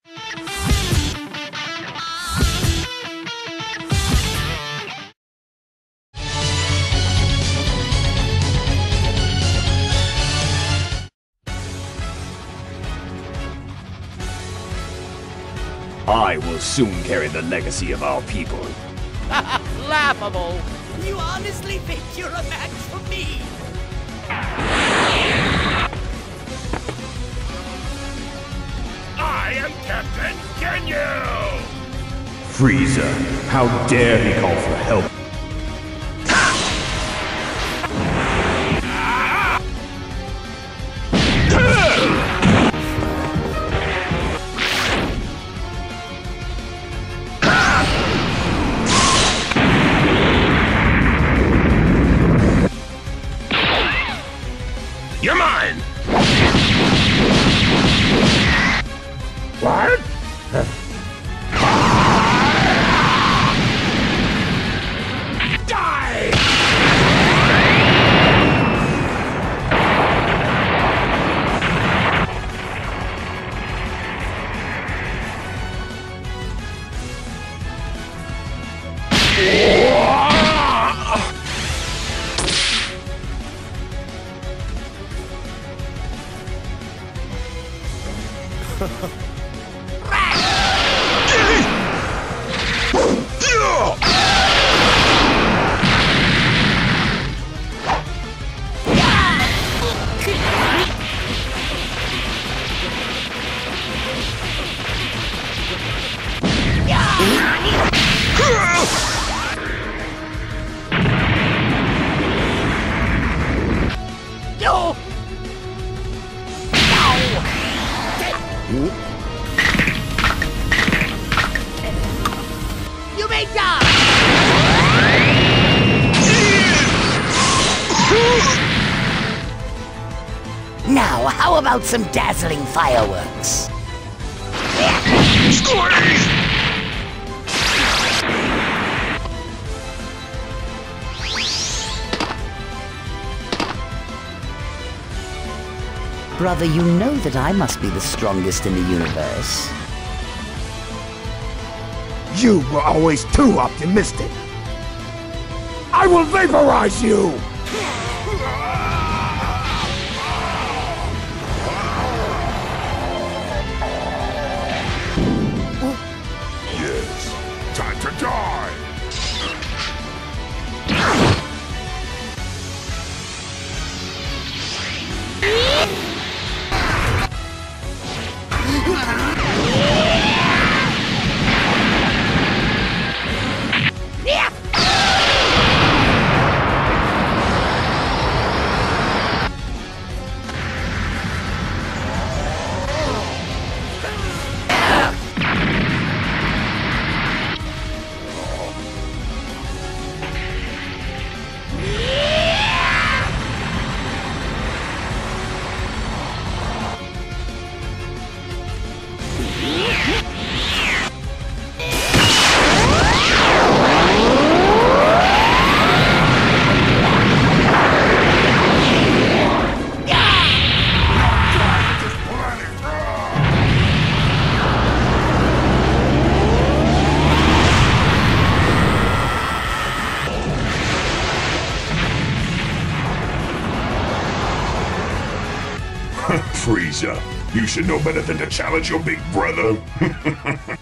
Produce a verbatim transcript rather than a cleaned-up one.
I will soon carry the legacy of our people. Laughable! You honestly think you're a match for me? I am Captain Ginyu! Frieza, how dare he call for help? You're mine! What? Die! You may die! Now, how about some dazzling fireworks? Brother, you know that I must be the strongest in the universe. You were always too optimistic. I will vaporize you! Yes, time to die! Frieza, you should know better than to challenge your big brother.